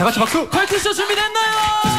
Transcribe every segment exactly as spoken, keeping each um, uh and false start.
다 같이 박수! 컬투쇼 준비됐나요?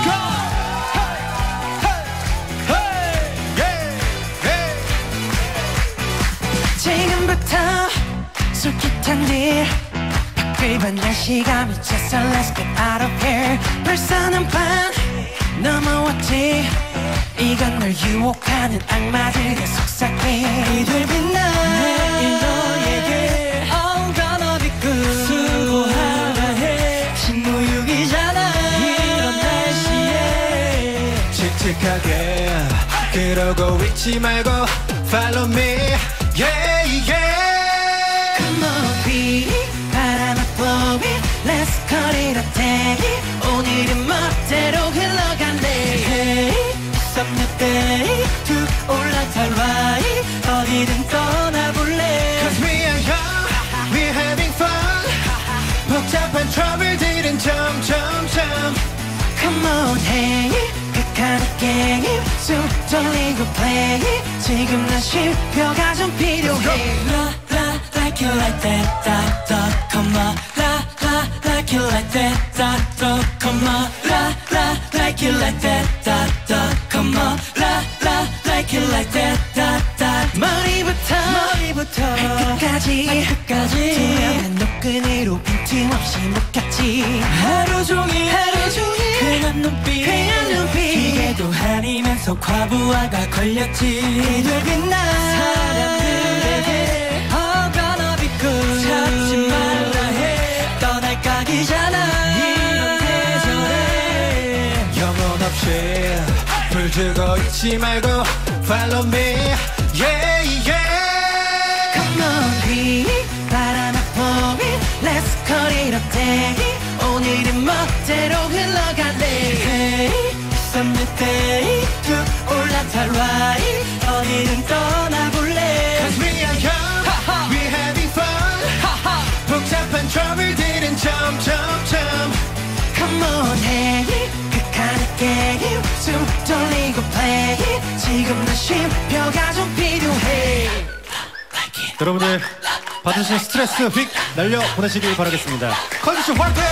지금부터 솔깃한 일 바글반 날씨가 미쳤어. Let's get out of here. 벌써 난 반 넘어왔지. 이건 널 유혹하는 악마들의 속삭임. 이들 빛나 내일 너에게 I'm gonna be good. 수고하라 해 신무육이잖아. 이런 날씨에 칙칙하게 그러고 있지 말고 Follow me yeah yeah. Come on be 바람아 blow it. Let's cut it a day. 오늘은 멋대로 흘러간대. Hey Summer day 툭 올라탈 right. 어디든 떠나볼래. Cause we are young we're having fun. 복잡한 트러블들은 점점점 Come on hey 극한의 게임 쑥 돌리고 play. 지금 난 쉼표가 좀 필요해. La la like it like that da da. Come on la la like it like that da da. Come on la la like it like that da da. Come on la la like it like that da da. 머리부터 머리부터 발끝까지 발끝까지 투명한 노끈으로 빈틈없이 묶였지. 하루 종일 하루 종일 쾌한 눈빛 쾌한 눈빛 기계도 아니면서 과부하가 걸렸지. 이들 빛나 사람들에게 I'm gonna be good. 찾지 말라 해 떠날 각이잖아. 이런 계절에 영혼 없이 불들고 있지 말고 Follow me yeah yeah. Come on be 바람아 blow it. Let's cut it a day. 오늘은 멋대로 흘러갈래. Hey Summer day 툭 올라탈 right. 어디든 떠나볼래. Cause we are young we're having fun. 복잡한 트러블들은 점점점 Come on hey 극한의 게임 쑥 돌리고 play. 지금 난 쉼표가 좀 필요해. 여러분들 받으신 스트레스 휙 날려 보내시길 바라겠습니다. 컬투쇼 화이팅!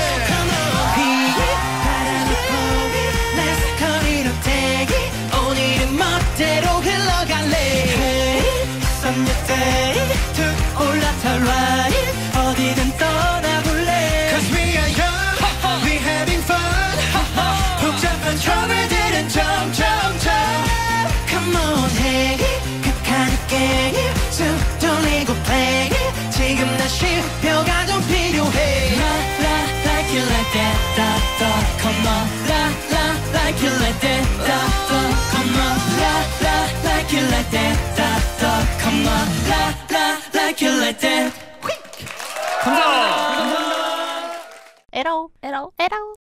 Let's cut it a day. 오늘은 멋대로 흘러갈래. Hey Summer day 툭 올라탈 right. 어디든 떠나볼래. Cause we are young we're having fun. 복잡한 트러블들은 점점점 Come on hey 극한의 게임 쑥 돌리고 play. 지금 난 쉼표가 좀 필요해. La la like it like that da da. Come on la la like it like that da da. Come on la la like it like that da da. Come on la la like it like that. 감사합니다. 에러 에러 에러